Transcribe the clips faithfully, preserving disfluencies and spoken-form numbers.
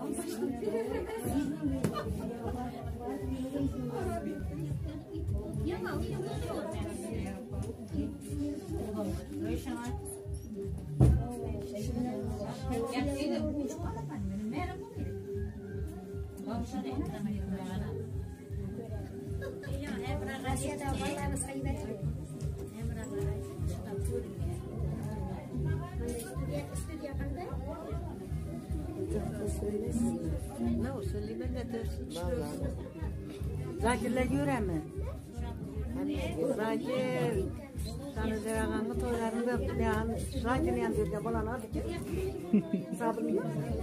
Ne o söyleyeyim ne der? Zakirler göre mi? Zakir sana zeraganlı toylarını öptü ya. Zakir yandı falan hadi ki. Sabır mı?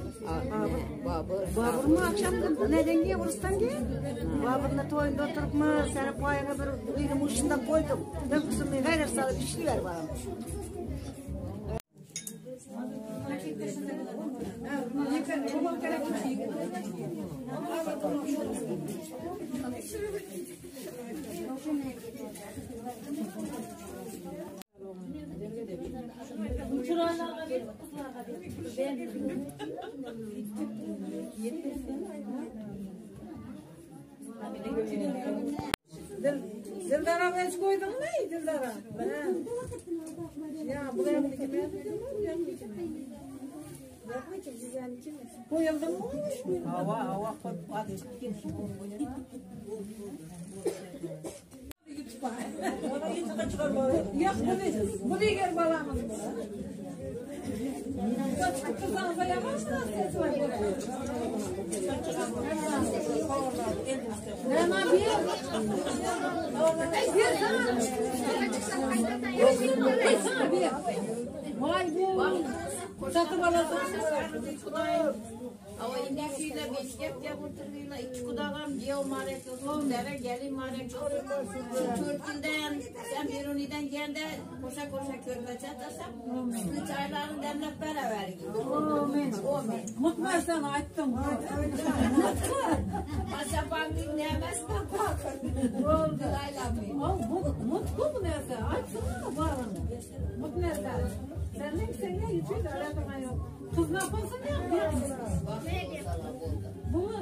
Babur mu akşam neden ki Burus'tan ki? Babur'la toyunda oturup mu? Sana payına bir benim uçundan koydum. Döküsün bir gayrı salı pişliver bana. Dildara ben koydum ne Dildara? Ya buraya mı gitmeye? Koyalım mı? Hava hava hadi git. Yok bu bu diğer balamız. Kızanıza yavaştan ses var. Ne yapıyor? Bir sana. Bir. Vay bu. Satı balası. Ama indisiyle beşkep yapıtırıyla iki kudağım diyor marek olsun dere gelin marek olsun. Türkünden sen Biruni'den geldi koşa koşa körbeçe atasam üstü çaylarını demlep beraber gidiyor. Mutlu sana açtım. Masa bankin nemez bak. Oldu. Mutlu mu nerede? Açsana bağlanı. Mutlu nerede? Sen ne sen ne yüzüyle alakama yok. Kız ne yapıyorsun ne yapıyorsun? Bu mu?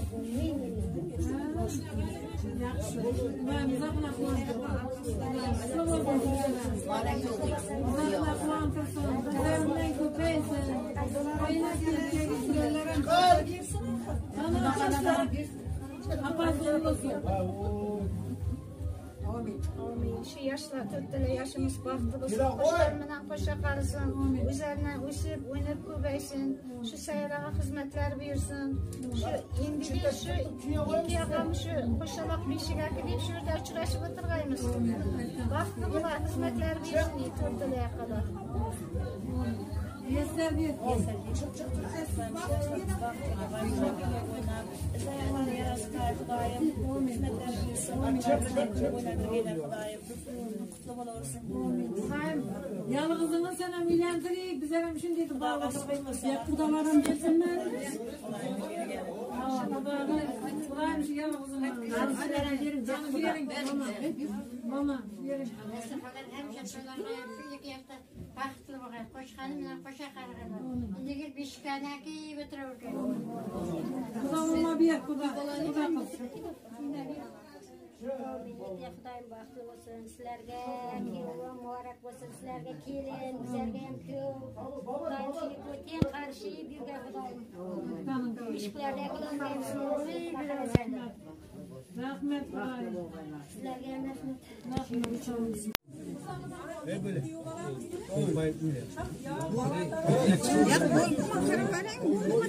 Ben uzakına kullanıyorum. Uzakına kullanıyorum. Kızlarımdan köpeysin. Ayına gelip bana açarsan apartmanı olsun. Şu yaşlar dörtte yaşımız baktı. Kuşlarımdan koşa kalsın. Üzerine uçup oynayıp kubeysin. Şu sayılara hizmetler buyursun. Şu indiki şu iki yakam şu koşalak bir şey gelip şurada uçuraşıp oturgaymış. Baktı bu da hizmetler buyursun. Dörtte kadar. Yeser bir. Yeser bir. Yalnızını sana milyandırı bize hem şimdi bağladık. Yakıdalarım gelsinler. Bulaymış yalnızını. Yerin canı yerin. Mama yerin. Baxtlı boğaz, koşkanımla koşa kargılar. İndigir bir şikanaki götürür. Kuzağıma bir yak, kuda. Kuda kız. Xudoyim baxtli bo'lsin sizlarga, kuyovim muborak bo'lsin sizlarga, kelin, bizlarga ham kuyov. Xudoyim suyib o'tgan, qarshi birga Xudoyim. Ishqlarga qilmaymiz. Rahmet Xudoyim. Sizlarga ham rahmat. Rahmet. Ver böyle. Olmayın böyle. Ya bu bu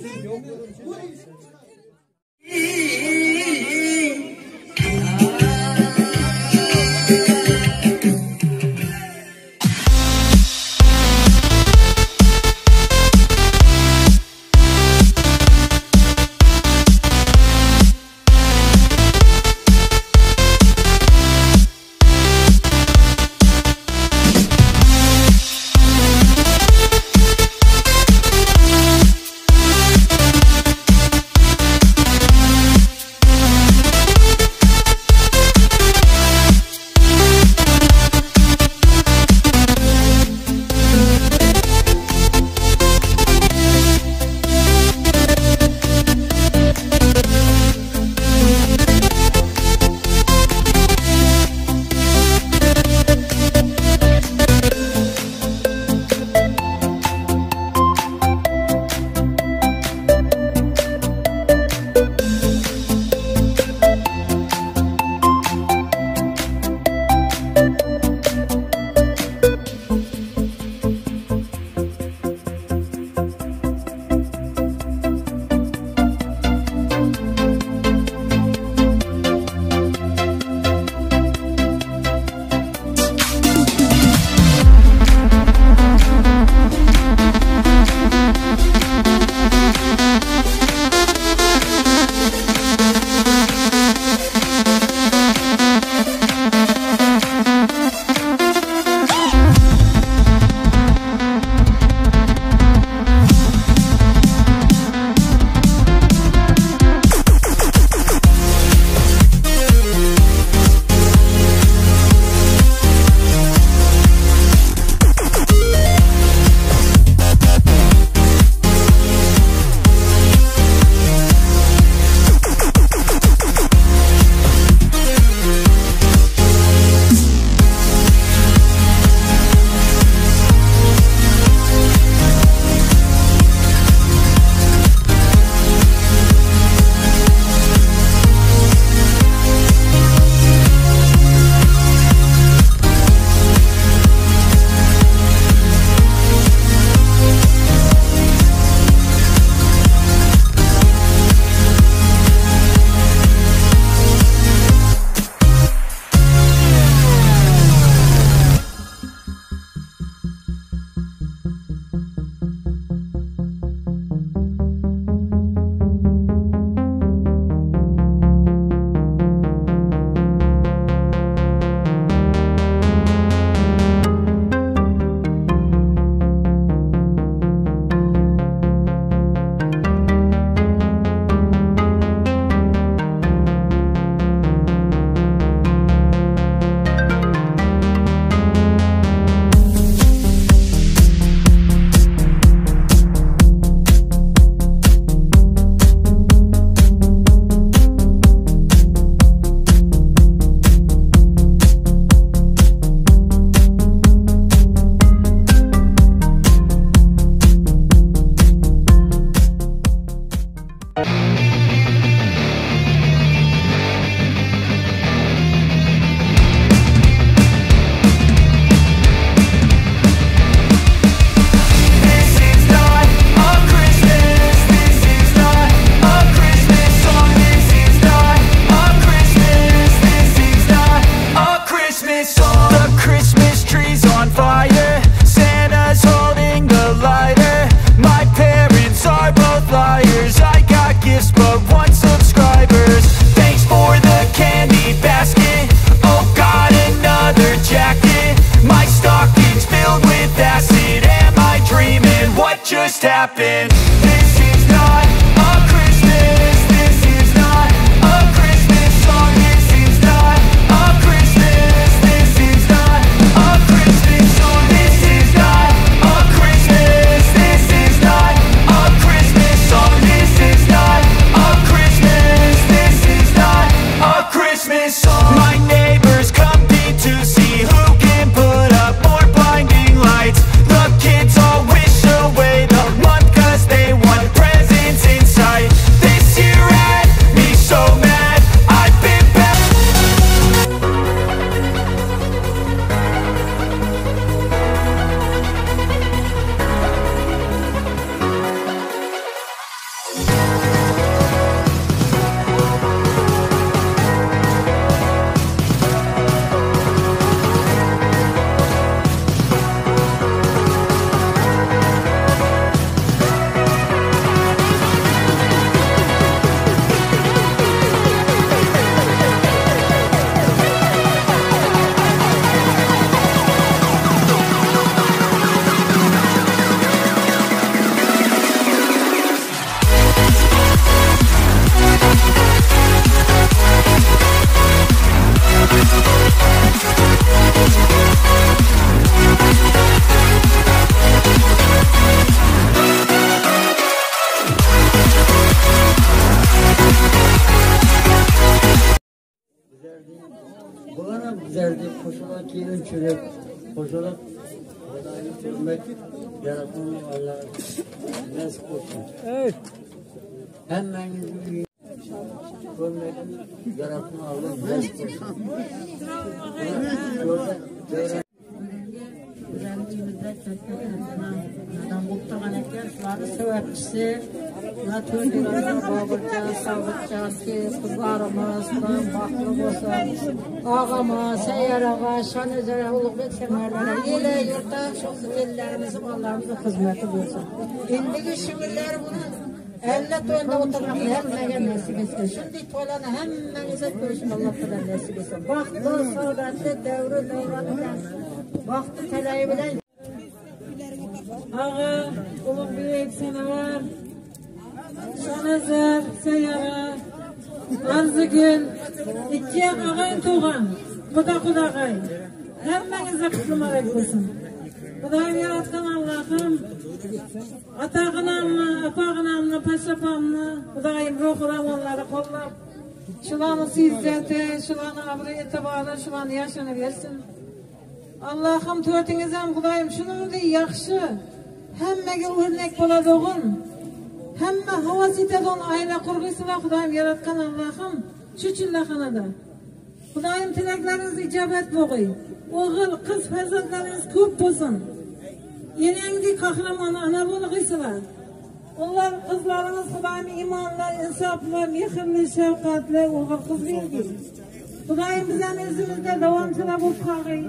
Güzeldi, koşarak gelin çürük, koşarak hürmet yaratın Allah nasip olsun. Evet. Hemen hürmet yaratın Allah nasip olsun. Güzelliğimizde adam muhtemelen etken şuları sebepçisi Natürlüğümüzün babırca, sabırca, ki kızlarımız, baklı olsun, ağama, seyyar ağa, şan üzere, uluğbek semerlere, yele, yurtta, çok ellerimizin, Allah'ımızın hizmeti olsun. İndiki şimdiler bunun elle toyunda oturmak hemmege nasip etsin. Şimdi toylarını hemmenize görüşün Allah kadar nasip etsin. Baktı, saadetli, devri, devranı, baktı, telayi bilen. Ağa, uluğ büyük sana var. Şanazar, Seyyara, Arzıgül, iki ağayın tuğan, kuda kuda ağayın. Hemmenize kutlu mübarek olsun. Kudayım yaratkan Allah'ım, atağınamla, apağınamla, paşapamla, Kudayım ruhuram onları kollap, şulanı sizzeti, şulanı abri etibarı, şulanı yaşını versin. Allah'ım törtünüzden Kudayım şunun da yakşı, hemmege örnek boladığın, Hemme havasiteden aile kurgusuna Kudayım yaratkan Allah'ım şu çillahana Kudayım tilekleriniz icabet boğuy. Oğul, kız ferzatlarınız köp olsun. Yeneğindi kahraman ana bulgısılar. Onlar kızlarınız Kudayım imanla, insafla, mehirli, şefkatli oğul kız vergi. Kudayım bizden izimizde devamcıla bu kağıy.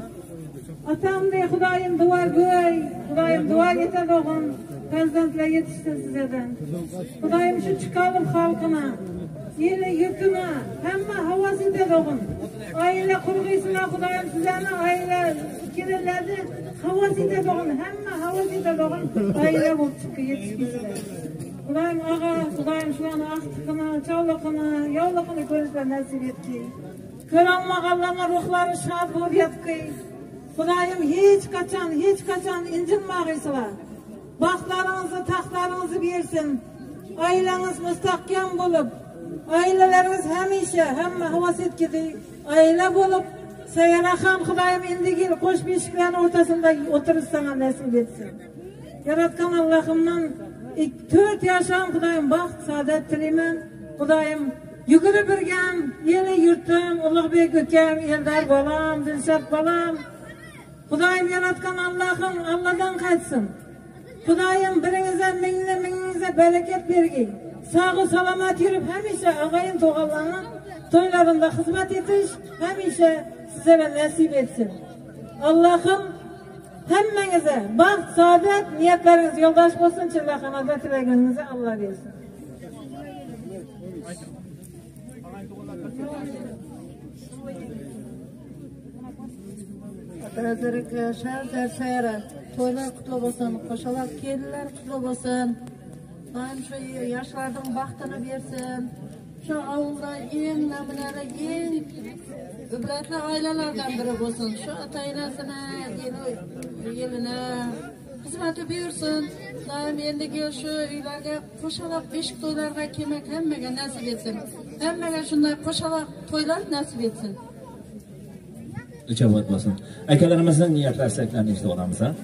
Atam de Kudayım duvar göy. Kudayım duvar yeter oğul. Prezidentler yetişsin sizeden. Kudayım şu çıkalım halkına, yine yurtuna, hemen havası da doğun. Aile kurgusuna Kudayım sizden aile kirelerde havası da doğun, hemen havası da doğun. Aile bulup çıkıyor yetişkisiyle. Kudayım ağa, Kudayım şu an aktıkına, çavlukuna, yavlukuna görüşler nasip etki. Kıranmak Allah'ına ruhları şad bol yetki. Kudayım hiç kaçan, hiç kaçan incinmağıysalar. Baklarınızı, tahtlarınızı versin. Aileniz müstahkem bulup, aileleriniz hemişe, hem havaset gibi aile bulup, Seyyarahan Kudayım indigil koş beşiklerin ortasında oturup sana nasip etsin. Yaratkan Allah'ımdan dört yaşam Kudayım baxt, saadet dilemen. Kudayım yuguru birgem, yeli yurtum, Uluğbek ökem, Eldar balam, Dilşat balam. Kudayım yaratkan Allah'ım Allah'dan kaçsın. Kudayım birinize, minine, mininize bereket vergi. Sağı salamat yürüp hemişe ağayın toğallarına toylarında hizmet etiş, hemişe size nasip etsin. Allah'ım hemmenize baht, saadet, niyetleriniz yoldaş olsun, çırlakanada tileginizi Allah versin. Hazırlık şehir dersayara toylar kutlu olsun, koşalar keliler kutlu olsun. Ben şu yaşlardan bahtını versin. Şu avulda en namuneli, en übretli ailelerden biri olsun. Şu ataylasına, yeline hizmeti buyursun. Daim endi gel şu uylarga koşalak beşik toylarga kelmek hemmege nasip etsin. Hemmege şunday koşalak toylar nasip etsin. Icabet olsun. Akalarimizin niyetler sevklerini işte olamiz ha.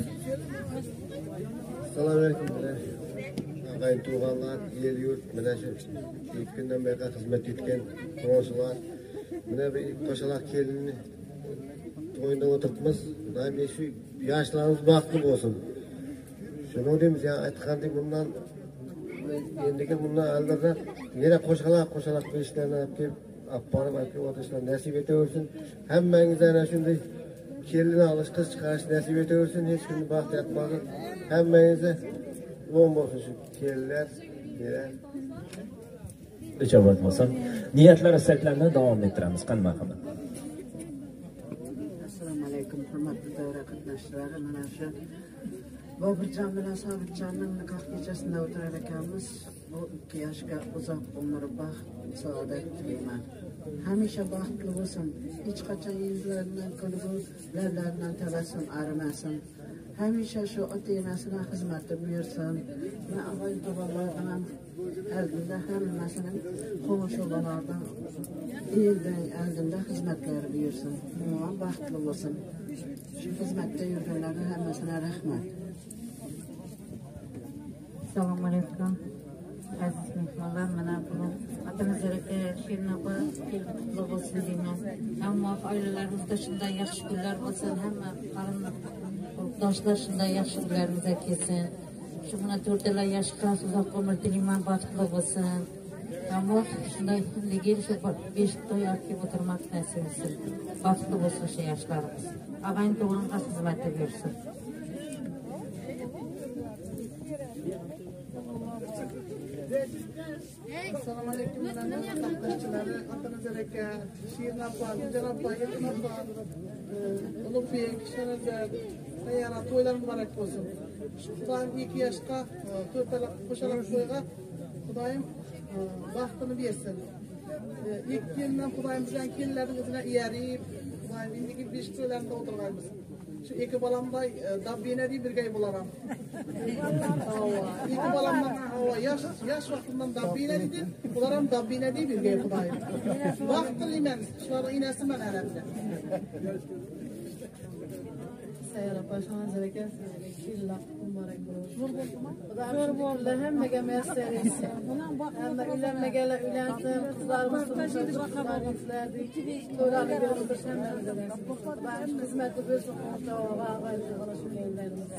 Assalamu alaikum. Ağayın tuğanlar, el yurt, mene şu ilk günden beri hizmet etken komşular. Mene bir koşalak kelini toyunda oturtmaz. Daim şu yaşlarımız baktı olsun. Şunu diyemiz ya, aytkandık bundan endiki bundan aldılar. Yine koşalak koşalak bir işlerine yapıp Apparım ayıp atışlar nasip etiyorsun. Hemmenize ana şimdi kelini alış kız çıkarış nasip etiyorsun. Hiç gün baht yapmadın. Hemmenize on olsun şu keliler. Icabet olsun. Niyetler sevklerini devam ettiremiz. Kan makamı. Assalamu alaikum. Hürmetli devre katnaşları. Mana şu Babırcan bilen Sabırcan'ın nikah gecesinde oturarkenimiz bu iki yaşga uzak umur baxt, saadet dileyman. Hemişe baxtlı olsun. Hiç kaçan yüzlerinden kılıbı, lerlerinden tebessüm aramasın. Hemişe şu ot yemesine hizmeti buyursun. Ve ağayın babalardan Eldinde hammasını komşulardan elden eldinde hizmetler buyursun. Ona baxtlı olsun. Şu hizmette yürüyenlerin hammasına rahmet. Assalomu alaykum. Aziz mehmonlar, mana buni atanizlarga Şirinapa qutlug' bo'lsin deyman. Hamma oilalarimizda shunday yaxshi kunlar bo'lsin, hamma qarindoshlar shunday yaxshi kunlarimizga kelsin. Shu mana to'rttalar yoshga uzoq umr tilayman, baxtli bo'lsin. Hamma shunday ligil shu besh to'y olib o'tirmak nasib etsin. Baxtli bo'lsin shu yoshlarimiz. Ag'ayn to'g'riga xizmatda bersin. Assalomu alaykum. Qatnashchilari, Atanazaraka, Şirinapa, Güzelapa, Yetinapa, Ulug'bek, Shanazar, yana to'ylar muborak bo'lsin. Xudoyim ikki yoshga, to'rttalar qo'shaloq to'yga Xudoyim baxtini bersin. ikki yildan Xudoyim bizdan kelinlarimizga iyarib, Xudoyim indiki besh to'ylarda o'tirganmiz. Şu iki balamday dabbine diye bir gay bularam. İki balamdan hava yaş yaş vaktinden dabbine dedi. Bularam dabbine diye bir gay bulayım. Vaktılıyım. Şunların inesi ben herhalde. Sayara başına zereke killa mübarek olsun. Zor boldu hemmege mesele etsin. Hem de ilenmegele ülensin, kızlarımızın kızlarımızlardı. Toylarını görüldürsen ben hizmeti bir sokuqda oğa gayretli ellerimize.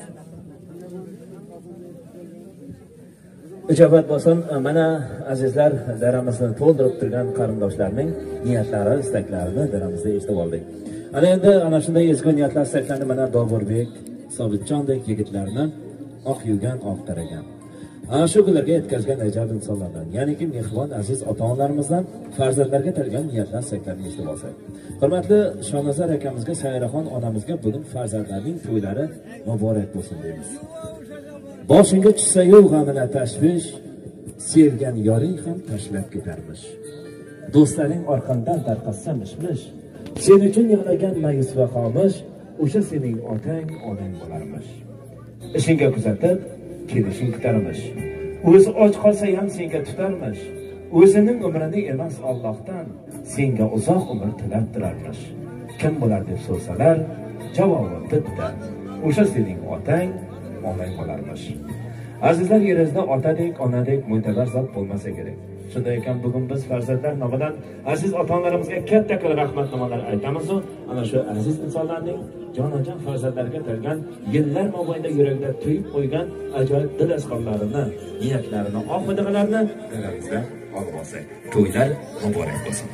Ijobat bo'lsin. Mana azizlar, daramizni to'ldirib turgan qarindoshlarning niyatlari, istaklarini daramizda eshitib oldik. Ana endi ana shunday ezgu niyatlar istaklarini mana Boburbek, Sobitjondek yigitlarni oq yugan, oq taragan. Ana shu kunlarga yetkazgan ajoyib insonlardan, ya'niki mehribon aziz ota-onalarimizdan farzandlarga tilgan niyatlar istaklarini eshitib olsak. Hurmatli Shonazar akamizga, Sayraxon onamizga bugun farzandlarning to'ylari muborak bo'lsin deymiz. Boshingga tushsa-yu g'amina tashvish, sevgan yoring ham tashlab ketarmish. Do'stlaring orqangdan tarqatsa-mish-mish, sen uchun yig'lagan mayus va xomish, o'sha sening otang, onang bo'larmish. Ishingga kuzatib, kelishing kutarmish. O'zi och qolsa ham senga tutarmish. O'zining umrini emas Allohdan senga uzoq umr tilab turarmish. Kim bo'lar deb so'rasalar, javobi bitta. O'sha sening otang, onang bo'larmish. Azizlar, yerimizda otadek, onadek mo'tabar zot bo'lmasa kerak. Shunday ekan bugun biz farzandlar nomidan aziz ota-onalarimizga katta qilib rahmat nomalar aytamiz. Ana shu aziz insonlarning jonajon farzandlarga tilgan yillar mobaynida yurakda tuyib qo'ygan ajoyib dil asqonlarini, niyatlarini, oq-hidalarini daramizda olib olsak. To'ylar muborak bo'lsin.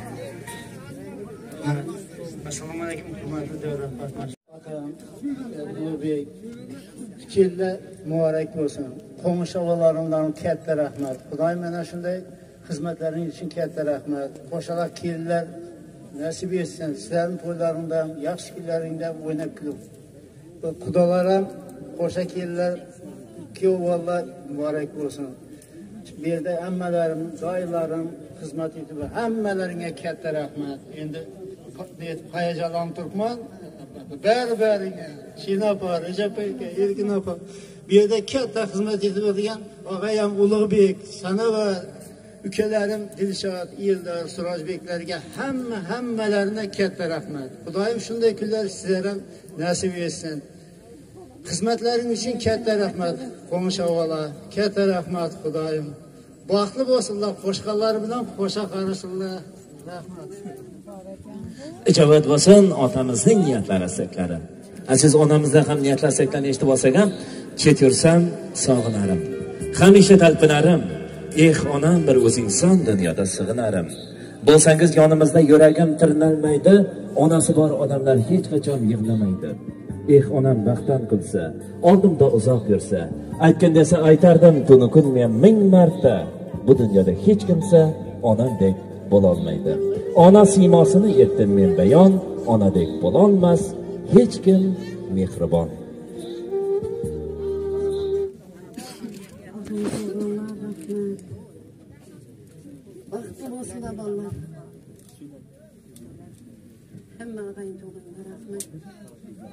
Assalomu alaykum, hurmatli davlat qatnashchilari. Ulug'bek, fikirli muborak bo'lsin. Qo'mish avvalarimdan katta rahmat. Xudoy mana shunday xizmatlaring uchun katta rahmat. Qo'shaloq kelinlar nasib etsin. Sizlarning to'ylaringda, yaxshi kunlaringda o'ynab kulib. Xudolar ham qo'sha kelinlar kuyovlar muborak bo'lsin. Bu yerda hammalarim, doylarim xizmat etib, hammalaringga katta rahmat. Endi hayajonlanib turibman. Bari-bariga Shinapa, Rajab aka, Erkin opa, bu yerda katta xizmat etib o'tgan og'ayam Ulug'bek, sana va ukalarim Dilshod, Eldor, Surojbeklarga hamma hammalarına katta rahmat. Xudoyim shunday kunlar sizlarga ham nasib etsin. Xizmatlaring uchun katta rahmat. Qo'mish avvalo, katta rahmat Xudoyim. Baxtli bo'lsinlar, qo'shqanlar bilan qo'sha qarashsinlar. Rahmat. Ijobat bo'lsin otamizning niyatlari, istaklari. Aziz onamizdan ham niyatlar, istaklarini eshitib olsak ham, chet yursam sog'inarim. Hamisha talpinarim. Eh onam, bir o'zingsan dunyoda sig'inarim. Bo'lsangiz yonimizda yuragim tirnalmaydi, onasi bor odamlar hech qachon yig'lamaydi. Eh onam baxtdan kulsa, oldimda uzoq yursa, aytgan desa aytardim tuni kun men ming marta. Bu dunyoda hech kimsa onamdek bo'lolmaydi. Ona siymosini etdim men bayon, onadek bo'lolmas hech kim mehribon. Baxtli bo'lsinlar bolalar. Hamma og'ayni to'g'riga rahmat.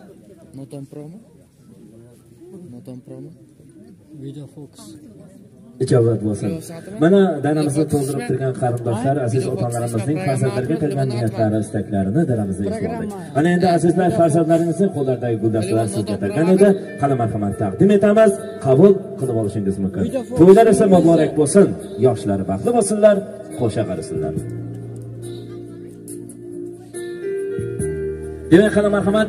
Not on promo? Not on promo? Video focus. ijobat bo'lsin. Mana danamizni to'ldirib turgan qarindoshlar, aziz otalarimizning farzandlarga qilgan niyatlari, istaklarini danamizda eslatdik. Mana endi azizlar, farzandlaringizning qo'llaridagi guldastalar sizga bergan edi. Qani marhamat taqdim etamiz, qabul qilib olishingiz mumkin. To'ylar esa muborak bo'lsin, yoshlari baxtli bo'lsinlar, qo'sha qarisinlar. Demak, qani marhamat.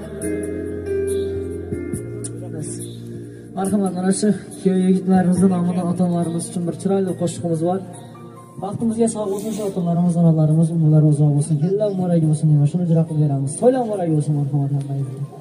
Marhamat, mana shu kuyov yigitlarimizning nomidan ota-onalarimiz uchun bir chiroyli qo'shiqimiz bor. Vaqtimizga sog' bo'lsin, shu otalarimiz, onalarimiz, umrlari uzoq bo'lsin, yillar muborak bo'lsin deyman. Shuni ijro qilib beramiz. To'ylar muborak bo'lsin, marhamat.